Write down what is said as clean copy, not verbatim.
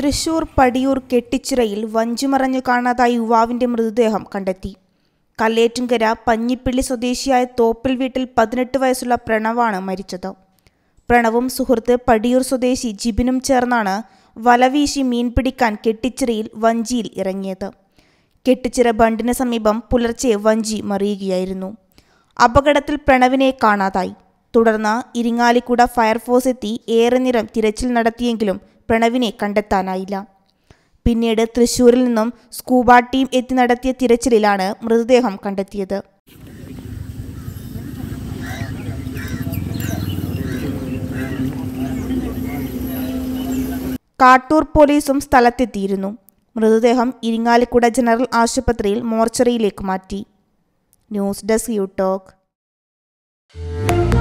തൃശ്ശൂർ പടിയൂർ കെട്ടിച്ചിറയിൽ വഞ്ചിമറഞ്ഞു കാണാതായ യുവാവിന്റെ മൃതദേഹം കണ്ടെത്തി. കല്ലേറ്റുംകര പഞ്ഞിപ്പിള്ളി സ്വദേശിയായ തോപ്പിൽ വീട്ടിൽ 18 വയസ്സുള്ള പ്രണവാണ് മരിച്ചത്. പ്രണവും സുഹൃത്ത് പടിയൂർ സ്വദേശി ജിബിനും ചേർന്നാണ് വലവീശി മീൻ പിടിക്കാൻ കെട്ടിച്ചിറയിൽ വഞ്ചിയിൽ ഇറങ്ങിയത്. കെട്ടിച്ചിറ ബണ്ടിന് സമീപം പുലർച്ചെ വഞ്ചി മറിയുകയായിരുന്നു. അപകടത്തിൽ പ്രണവിനെ കാണാതായി. തുടർന്ന് ഇരിങ്ങാലിക്കുട ഫയർഫോഴ്സ് എത്തി ഏറെ നേരം തിരച്ചിൽ നടത്തിയെങ്കിലും പ്രണവിനെ കണ്ടെത്താനായില്ല. പിന്നീട് തൃശ്ശൂരിൽ നിന്നും സ്കൂബ ടീം എത്തി നടത്തിയ തിരച്ചിലിലാണ് മൃതദേഹം കണ്ടെത്തിയത്. കാട്ടൂർ പോലീസും സ്ഥലത്തെത്തിയിരുന്നു. മൃതദേഹം ഇരിങ്ങാലിക്കുട ജനറൽ ആശുപത്രിയിൽ മോർച്ചറിയിലേക്ക് മാറ്റി. News desk you talk.